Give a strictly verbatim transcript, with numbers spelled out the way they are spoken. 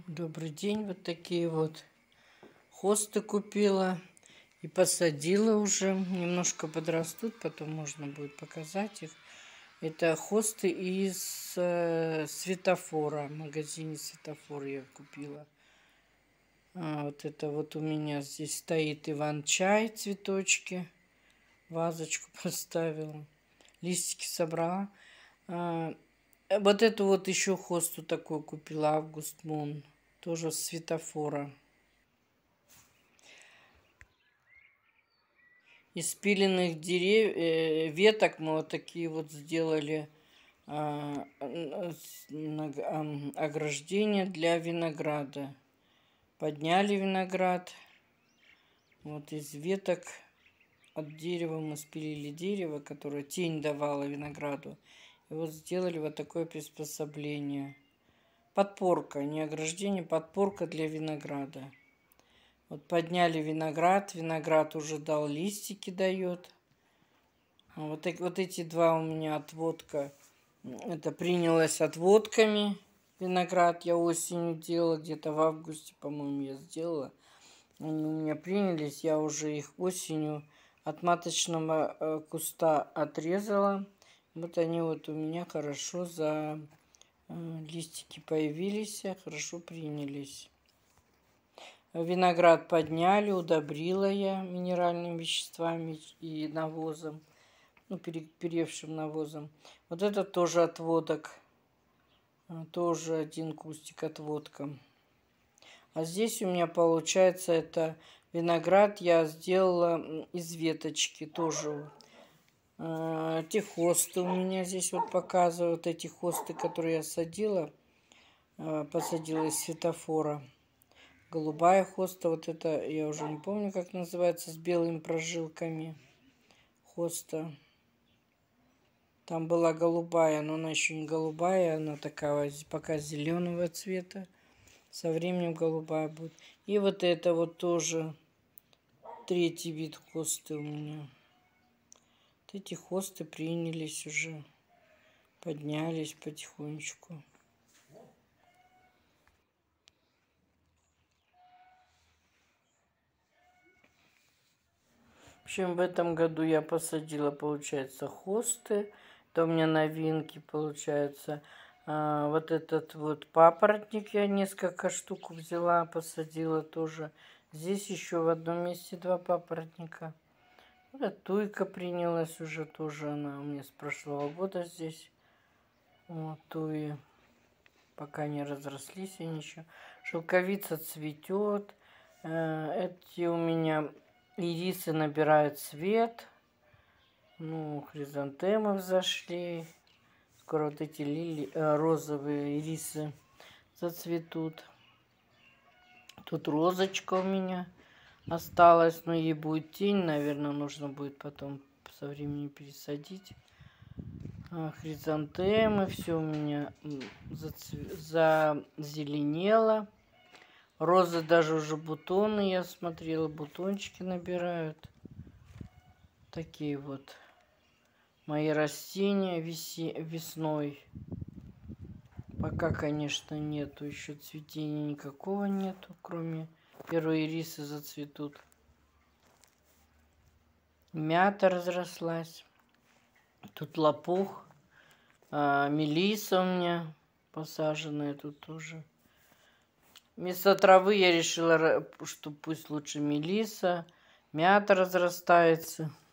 Добрый день. Вот такие вот хосты купила и посадила уже. Немножко подрастут, потом можно будет показать их. Это хосты из э, светофора. В магазине Светофор я купила. А, вот это вот у меня здесь стоит иван-чай, цветочки. Вазочку поставила. Листики собрала. А, вот эту вот еще хосту такую купила, Август Мун. Тоже с светофора. Из спиленных дерев... э, веток мы вот такие вот сделали а, а, ограждение для винограда. Подняли виноград. Вот из веток от дерева мы спилили дерево, которое тень давало винограду. И вот сделали вот такое приспособление. Подпорка, не ограждение, подпорка для винограда. Вот подняли виноград, виноград уже дал листики, дает. Вот, вот эти два у меня отводка, это принялось отводками виноград. Я осенью делала, где-то в августе, по-моему, я сделала. Они у меня принялись, я уже их осенью от маточного куста отрезала. Вот они вот у меня хорошо за листики появились, хорошо принялись. Виноград подняли, удобрила я минеральными веществами и навозом, ну, перевшим навозом. Вот это тоже отводок, тоже один кустик отводка. А здесь у меня получается это виноград я сделала из веточки тоже. Эти хосты у меня здесь вот показывают, эти хосты, которые я садила, посадила из светофора. Голубая хоста, вот это, я уже не помню, как называется, с белыми прожилками хоста. Там была голубая, но она еще не голубая, она такая пока зеленого цвета. Со временем голубая будет. И вот это вот тоже третий вид хосты у меня. Вот эти хосты принялись уже, поднялись потихонечку. В общем, в этом году я посадила, получается, хосты. Это у меня новинки, получается. А, вот этот вот папоротник я несколько штук взяла, посадила тоже. Здесь еще в одном месте два папоротника. Вот туйка принялась уже тоже, она у меня с прошлого года здесь. Вот туи. Пока не разрослись и ничего. Шелковица цветет. Эти у меня ирисы набирают цвет. Ну, хризантемы взошли. Скоро вот эти лили, розовые ирисы зацветут. Тут розочка у меня осталась, но ей будет тень, наверное, нужно будет потом со временем пересадить. Хризантемы, все у меня зазеленело. Розы даже уже бутоны, я смотрела, бутончики набирают. Такие вот мои растения веси, весной. Пока, конечно, нету еще цветения никакого нету, кроме первые ирисы зацветут. Мята разрослась. Тут лопух. А, мелиса у меня посаженная тут тоже. Вместо травы я решила, что пусть лучше мелиса. Мята разрастается.